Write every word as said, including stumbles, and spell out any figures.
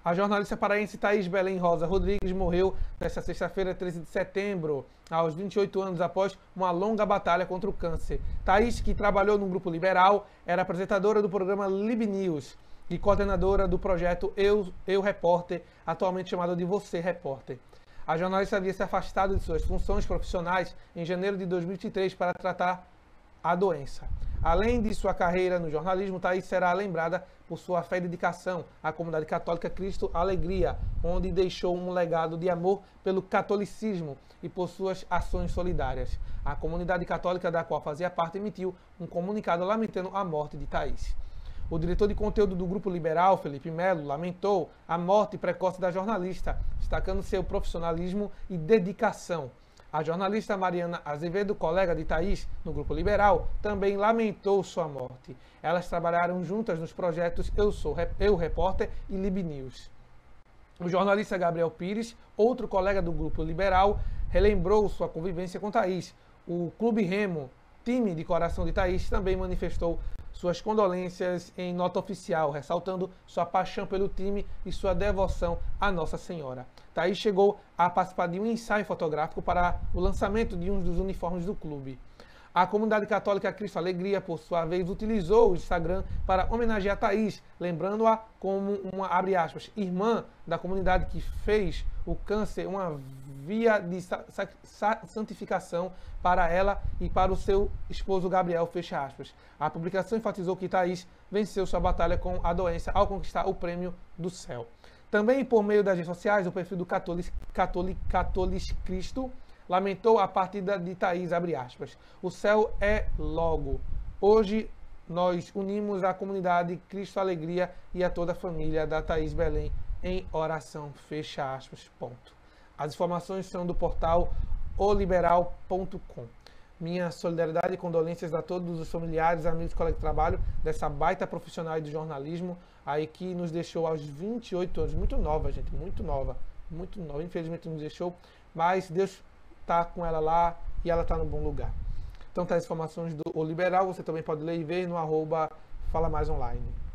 A jornalista paraense Thaís Belém Rosa Rodrigues morreu nesta sexta-feira, treze de setembro, aos vinte e oito anos, após uma longa batalha contra o câncer. Thaís, que trabalhou no Grupo Liberal, era apresentadora do programa Lib News e coordenadora do projeto Eu, Eu Repórter, atualmente chamado de Você Repórter. A jornalista havia se afastado de suas funções profissionais em janeiro de dois mil e vinte e três para tratar a doença. Além de sua carreira no jornalismo, Thaís será lembrada por sua fé e dedicação à comunidade católica Cristo Alegria, onde deixou um legado de amor pelo catolicismo e por suas ações solidárias. A comunidade católica da qual fazia parte emitiu um comunicado lamentando a morte de Thaís. O diretor de conteúdo do Grupo Liberal, Felipe Melo, lamentou a morte precoce da jornalista, destacando seu profissionalismo e dedicação. A jornalista Mariana Azevedo, colega de Thaís no Grupo Liberal, também lamentou sua morte. Elas trabalharam juntas nos projetos Eu Sou Eu Repórter e Lib News. O jornalista Gabriel Pires, outro colega do Grupo Liberal, relembrou sua convivência com Thaís. O Clube Remo, time de coração de Thaís, também manifestou suas condolências em nota oficial, ressaltando sua paixão pelo time e sua devoção à Nossa Senhora. Thaís chegou a participar de um ensaio fotográfico para o lançamento de um dos uniformes do clube. A comunidade católica Cristo Alegria, por sua vez, utilizou o Instagram para homenagear Thaís, lembrando-a como uma, abre aspas, irmã da comunidade que fez o câncer uma via de santificação para ela e para o seu esposo Gabriel, fecha aspas. A publicação enfatizou que Thaís venceu sua batalha com a doença ao conquistar o prêmio do céu. Também por meio das redes sociais, o perfil do Católico Católico Cristo lamentou a partida de Thaís, abre aspas. O céu é logo. Hoje nós unimos a comunidade Cristo Alegria e a toda a família da Thaís Belém em oração, fecha aspas, ponto. As informações são do portal o liberal ponto com. Minha solidariedade e condolências a todos os familiares, amigos, colegas de trabalho dessa baita profissional de jornalismo aí que nos deixou aos vinte e oito anos, muito nova, gente, muito nova, muito nova, infelizmente nos deixou, mas Deus está com ela lá e ela está no bom lugar. Então tá as informações do O Liberal, você também pode ler e ver no arroba Fala Mais Online.